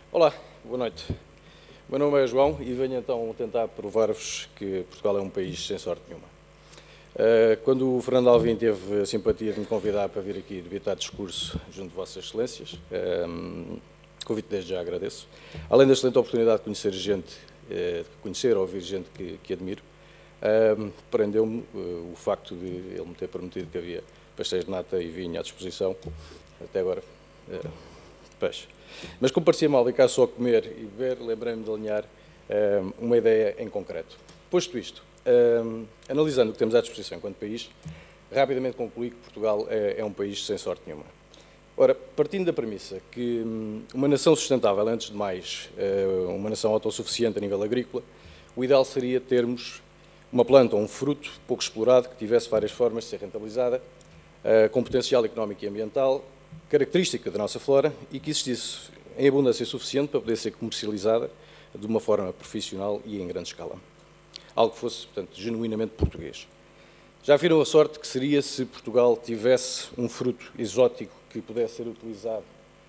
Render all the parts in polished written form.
Olá, boa noite. O meu nome é João e venho então tentar provar-vos que Portugal é um país sem sorte nenhuma. Quando o Fernando Alvim teve a simpatia de me convidar para vir aqui debitar discurso junto de Vossas Excelências, convite desde já agradeço. Além da excelente oportunidade de conhecer ou ouvir gente que admiro, prendeu-me o facto de ele me ter prometido que havia pastéis de nata e vinho à disposição. Até agora, peixe. Mas como parecia mal ficar só a comer e beber, lembrei-me de alinhar uma ideia em concreto. Posto isto, analisando o que temos à disposição enquanto país, rapidamente concluí que Portugal é um país sem sorte nenhuma. Ora, partindo da premissa que uma nação sustentável, antes de mais, uma nação autossuficiente a nível agrícola, o ideal seria termos uma planta ou um fruto pouco explorado, que tivesse várias formas de ser rentabilizada, com potencial económico e ambiental, característica da nossa flora e que existisse em abundância suficiente para poder ser comercializada de uma forma profissional e em grande escala. Algo que fosse, portanto, genuinamente português. Já viram a sorte que seria se Portugal tivesse um fruto exótico que pudesse ser utilizado?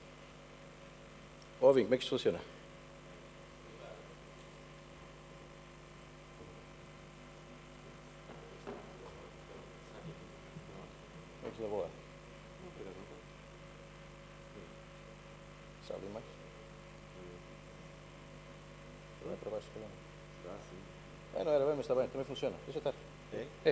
Vim, como é que isto funciona? Como é que isto leva lá? Sabe mais? Não é para baixo, se calhar. Não era bem, mas está bem, também funciona. Deixa estar. É?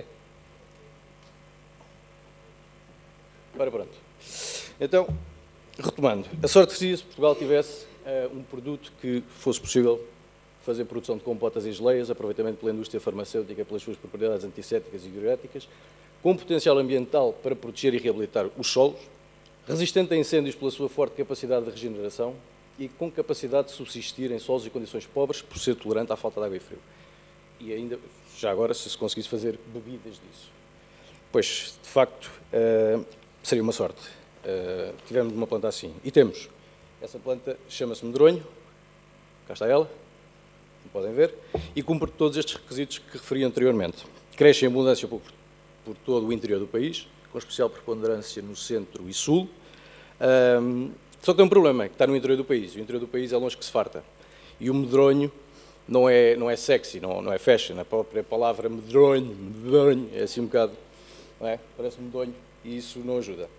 Agora pronto. Então, retomando. A sorte seria se Portugal tivesse um produto que fosse possível fazer produção de compotas e geleias, aproveitamento pela indústria farmacêutica pelas suas propriedades antissépticas e diuréticas, com potencial ambiental para proteger e reabilitar os solos, resistente a incêndios pela sua forte capacidade de regeneração e com capacidade de subsistir em solos e condições pobres por ser tolerante à falta de água e frio. E ainda, já agora, se conseguisse fazer bebidas disso. Pois, de facto, seria uma sorte. Tivemos uma planta assim. E temos. Essa planta chama-se medronho. Cá está ela. Como podem ver. E cumpre todos estes requisitos que referi anteriormente. Cresce em abundância por todo o interior do país, com especial preponderância no centro e sul. Só que tem um problema, que está no interior do país. O interior do país é longe que se farta. E o medronho não é sexy, não é fashion. A própria palavra medronho, é assim um bocado, não é? Parece medonho e isso não ajuda.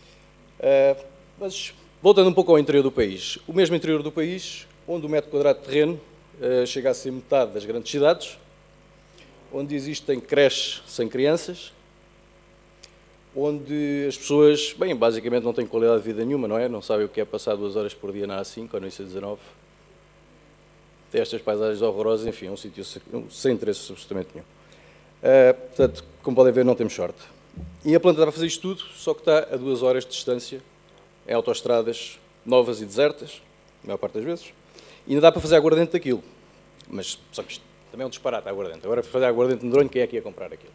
Mas, voltando um pouco ao interior do país. O mesmo interior do país, onde o metro quadrado de terreno chega a ser metade das grandes cidades, onde existem creches sem crianças, onde as pessoas, bem, basicamente não têm qualidade de vida nenhuma, não é? Não sabem o que é passar 2 horas por dia na A5 ou no IC19. Tem estas paisagens horrorosas, enfim, é um sítio sem interesse absolutamente nenhum. Portanto, como podem ver, não temos sorte. E a planta dá para fazer isto tudo, só que está a 2 horas de distância, em autoestradas novas e desertas, a maior parte das vezes, e ainda dá para fazer aguardente daquilo. Mas, só que isto também é um disparate, aguardente. Agora, para fazer aguardente de medronho, quem é que ia comprar aquilo?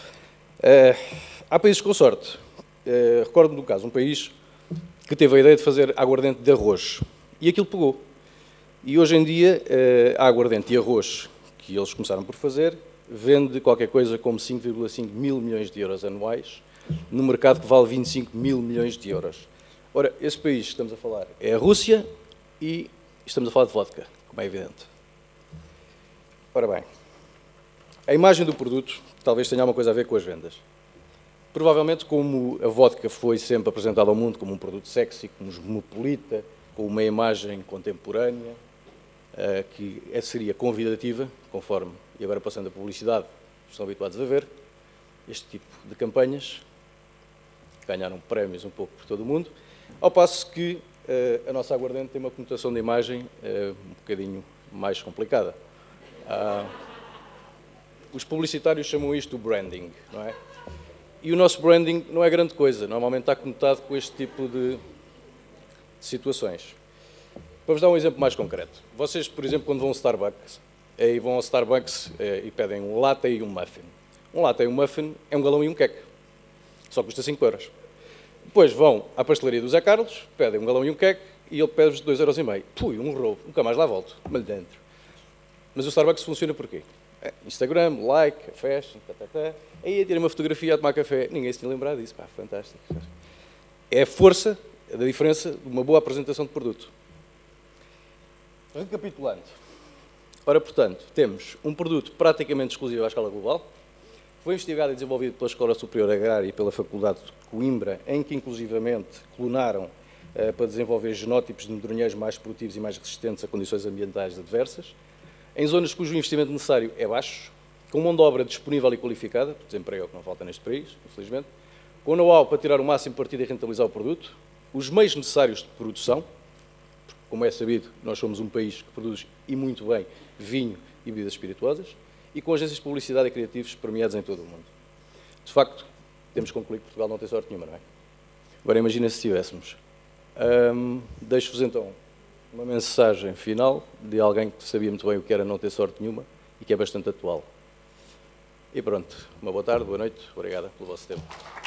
Há países com sorte. Recordo-me do caso, um país que teve a ideia de fazer aguardente de arroz. E aquilo pegou. E hoje em dia, a aguardente e arroz que eles começaram por fazer, vende qualquer coisa como 5,5 mil milhões de euros anuais, no mercado que vale 25 mil milhões de euros. Ora, esse país que estamos a falar é a Rússia e estamos a falar de vodka, como é evidente. Ora bem, a imagem do produto talvez tenha alguma coisa a ver com as vendas. Provavelmente, como a vodka foi sempre apresentada ao mundo como um produto sexy, cosmopolita, com uma imagem contemporânea, que seria convidativa, conforme, e agora passando a publicidade, estão habituados a ver, este tipo de campanhas, que ganharam prémios um pouco por todo o mundo, ao passo que a nossa aguardente tem uma conotação de imagem um bocadinho mais complicada. Os publicitários chamam isto de branding, não é? E o nosso branding não é grande coisa, normalmente está conotado com este tipo de situações. Para vos dar um exemplo mais concreto. Vocês, por exemplo, quando vão ao Starbucks e pedem um latte e um muffin. Um latte e um muffin é um galão e um queque. Só custa 5 euros. Depois vão à pastelaria do Zé Carlos, pedem um galão e um queque e ele pede-vos 2,5 €. Pui, um roubo. Nunca mais lá volto. Mas dentro. Mas o Starbucks funciona porquê? Instagram, like, fashion, Aí a tirar uma fotografia a tomar café. Ninguém se tinha lembrado disso. Pá, fantástico. É a força da diferença de uma boa apresentação de produto. Recapitulando. Ora, portanto, temos um produto praticamente exclusivo à escala global, foi investigado e desenvolvido pela Escola Superior Agrária e pela Faculdade de Coimbra, em que inclusivamente clonaram para desenvolver genótipos de medronheiros mais produtivos e mais resistentes a condições ambientais adversas, em zonas cujo investimento necessário é baixo, com mão de obra disponível e qualificada, porque desemprego é o que não falta neste país, infelizmente, com know-how para tirar o máximo partido e rentabilizar o produto, os meios necessários de produção, porque, como é sabido, nós somos um país que produz, e muito bem, vinho e bebidas espirituosas, e com agências de publicidade e criativos premiados em todo o mundo. De facto, temos que concluir que Portugal não tem sorte nenhuma, não é? Agora imagina se tivéssemos. Deixo-vos então uma mensagem final de alguém que sabia muito bem o que era não ter sorte nenhuma e que é bastante atual. E pronto, uma boa tarde, boa noite, obrigada pelo vosso tempo.